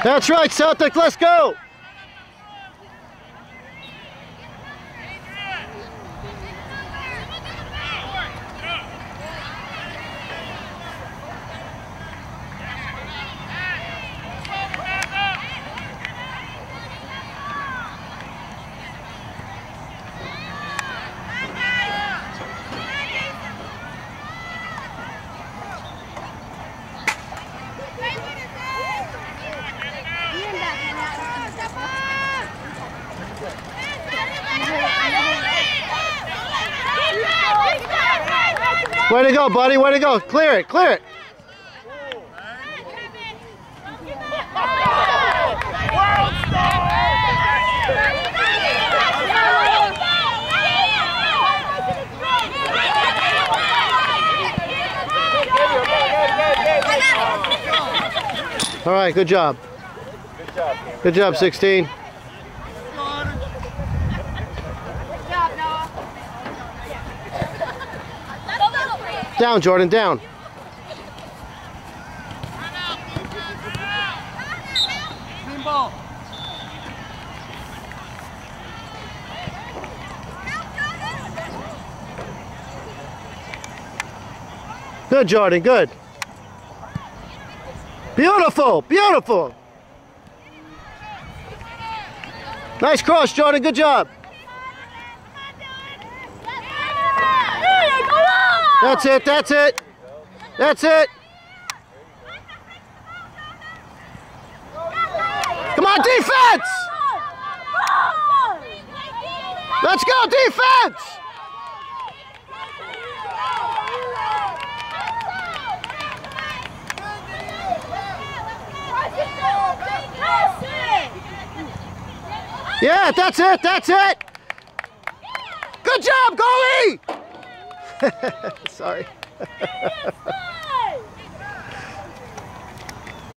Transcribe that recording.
That's right, Celtic, let's go! Way to go, buddy, way to go. Clear it, clear it. All right, good job. Good job, 16. Down, Jordan, down. Good, Jordan, good. Beautiful, beautiful. Nice cross, Jordan, good job. That's it, that's it. That's it. Come on, defense! Let's go, defense! Yeah, that's it, that's it. Good job, goalie! Sorry.